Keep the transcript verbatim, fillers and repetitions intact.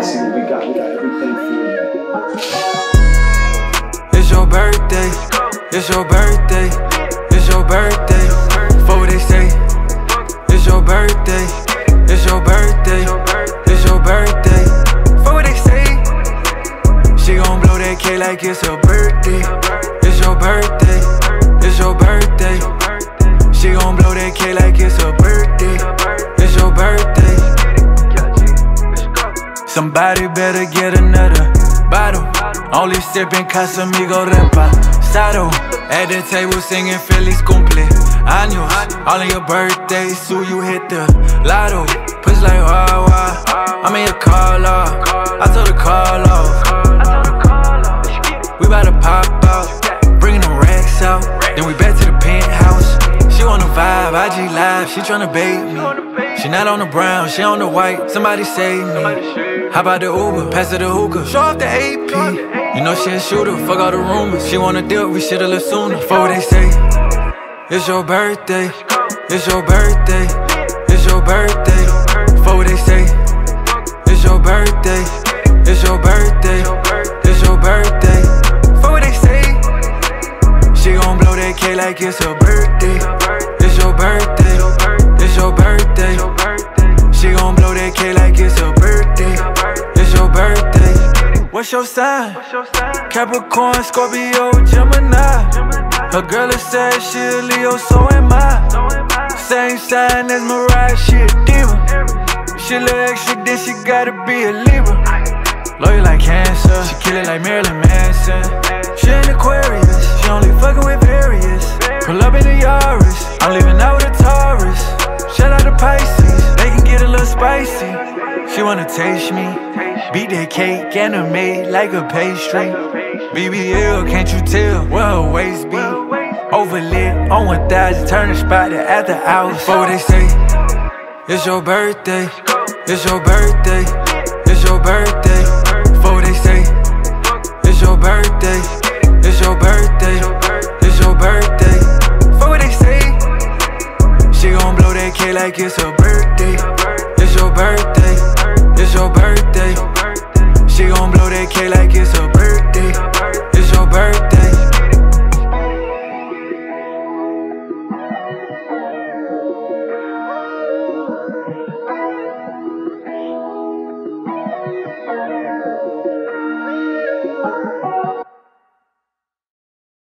Listen, we got, we got everything for you. It's your birthday, it's your birthday, it's your birthday. For what they say, it's your birthday, it's your birthday, it's your birthday. For what they say, she gon' blow that cake like it's her birthday. It's your birthday, it's your birthday. She gon' blow that cake like it's her birthday. It's your birthday. Somebody better get another bottle. Only sippin' Casamigo Reposado. At the table singing Feliz cumpleaños. All in your birthdays, so you hit the lotto. Push like wah wah, I'm in your call off. I told her call off. We bout to pop out, bringing them racks out. Then we back to the penthouse. She wanna vibe, I G live, she tryna bait me. She not on the brown, she on the white, somebody save me. How about the Uber, pass her the hookah, show off the A P. You know she a shooter, fuck all the rumors. She wanna deal, we should've left sooner. For what they say, it's your birthday, it's your birthday, it's your birthday. For what they say, it's your birthday, it's your birthday, it's your birthday. For what they say, she gon' blow that cake like it's her birthday. It's your birthday, it's your birthday. She gon' blow that cake like it's her birthday. It's your birthday. What's your sign? Capricorn, Scorpio, Gemini. Her girl has said she a Leo, so am I. Same sign as Mariah, she a diva. She look extra, then she gotta be a Libra. Loyal like Cancer, she kill it like Marilyn Manson. She an Aquarius, she only fucking with various. Pull up in the Yaris, I'm leaving out with a Taurus. Shout out to Pisces, they can get a little spicy. She wanna taste me, beat that cake, animate like a pastry. B B L, can't you tell where her waist be? Overlit on one thousand, turn the spot to after hours. For what they say, it's your birthday, it's your birthday, it's your birthday. For what they say, it's your birthday, it's your birthday, it's your birthday. For what they say, she gon' blow that cake like it's her birthday. It's your birthday, it's your birthday. She gon' blow that cake like it's her birthday.